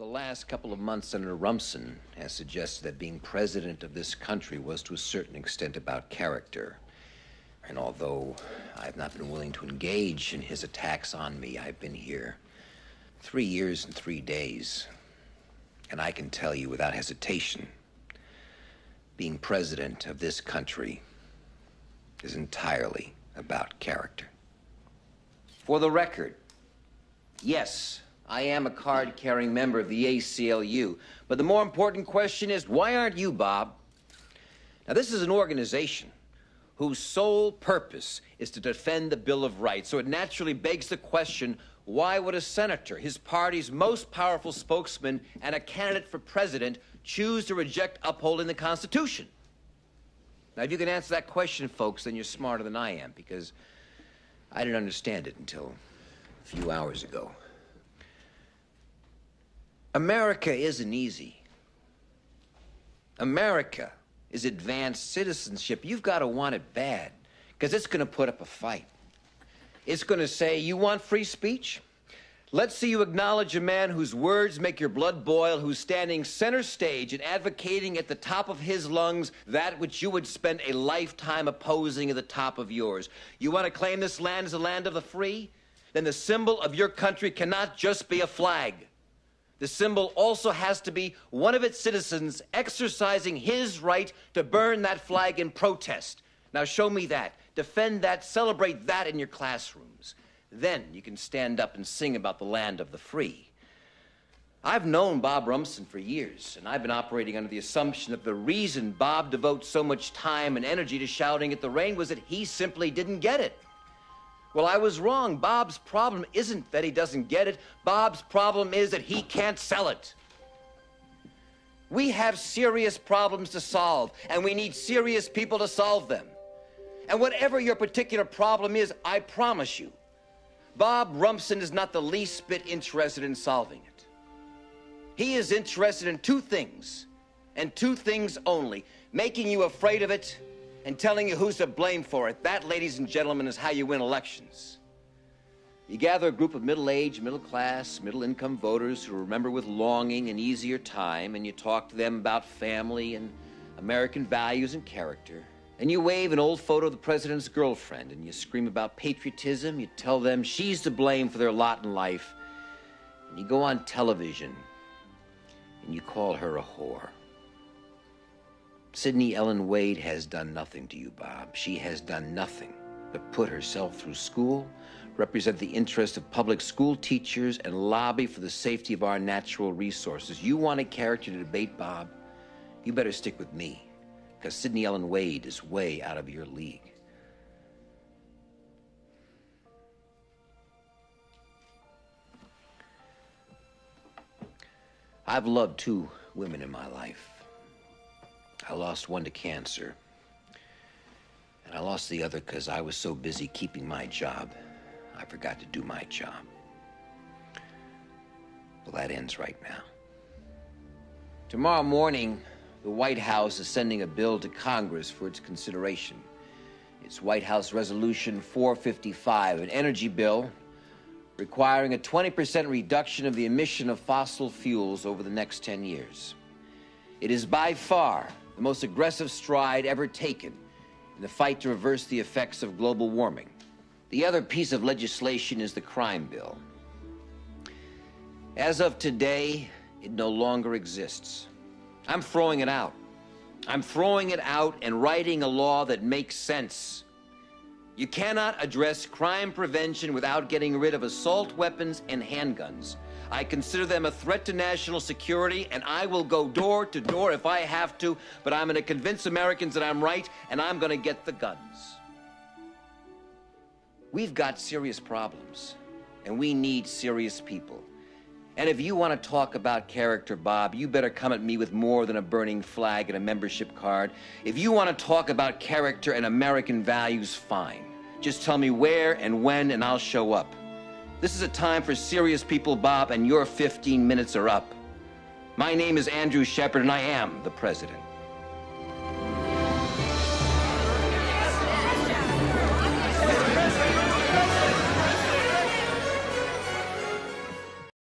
The last couple of months, Senator Rumson has suggested that being president of this country was to a certain extent about character. And although I've not been willing to engage in his attacks on me, I've been here 3 years and 3 days. And I can tell you without hesitation, being president of this country is entirely about character. For the record, yes, I am a card-carrying member of the ACLU, but the more important question is, why aren't you, Bob? Now, this is an organization whose sole purpose is to defend the Bill of Rights, so it naturally begs the question, why would a senator, his party's most powerful spokesman and a candidate for president, choose to reject upholding the Constitution? Now, if you can answer that question, folks, then you're smarter than I am, because I didn't understand it until a few hours ago. America isn't easy. America is advanced citizenship. You've got to want it bad, because it's going to put up a fight. It's going to say, you want free speech? Let's see you acknowledge a man whose words make your blood boil, who's standing center stage and advocating at the top of his lungs that which you would spend a lifetime opposing at the top of yours. You want to claim this land as the land of the free? Then the symbol of your country cannot just be a flag. The symbol also has to be one of its citizens exercising his right to burn that flag in protest. Now show me that. Defend that. Celebrate that in your classrooms. Then you can stand up and sing about the land of the free. I've known Bob Rumson for years, and I've been operating under the assumption that the reason Bob devotes so much time and energy to shouting at the rain was that he simply didn't get it. Well, I was wrong. Bob's problem isn't that he doesn't get it. Bob's problem is that he can't sell it. We have serious problems to solve, and we need serious people to solve them. And whatever your particular problem is, I promise you, Bob Rumson is not the least bit interested in solving it. He is interested in two things, and two things only: making you afraid of it and telling you who's to blame for it. That, ladies and gentlemen, is how you win elections. You gather a group of middle-aged, middle-class, middle-income voters who remember with longing an easier time, and you talk to them about family and American values and character. And you wave an old photo of the president's girlfriend, and you scream about patriotism. You tell them she's to blame for their lot in life. And you go on television, and you call her a whore. Sidney Ellen Wade has done nothing to you, Bob. She has done nothing but put herself through school, represent the interest of public school teachers, and lobby for the safety of our natural resources. You want a character to debate, Bob? You better stick with me, because Sidney Ellen Wade is way out of your league. I've loved two women in my life. I lost one to cancer, and I lost the other because I was so busy keeping my job, I forgot to do my job. Well, that ends right now. Tomorrow morning, the White House is sending a bill to Congress for its consideration. It's White House Resolution 455, an energy bill requiring a 20% reduction of the emission of fossil fuels over the next 10 years. It is by far the most aggressive stride ever taken in the fight to reverse the effects of global warming. The other piece of legislation is the crime bill. As of today, it no longer exists. I'm throwing it out. I'm throwing it out and writing a law that makes sense. You cannot address crime prevention without getting rid of assault weapons and handguns. I consider them a threat to national security, and I will go door to door if I have to, but I'm going to convince Americans that I'm right, and I'm going to get the guns. We've got serious problems, and we need serious people. And if you want to talk about character, Bob, you better come at me with more than a burning flag and a membership card. If you want to talk about character and American values, fine. Just tell me where and when, and I'll show up. This is a time for serious people, Bob, and your 15 minutes are up. My name is Andrew Shepard, and I am the president.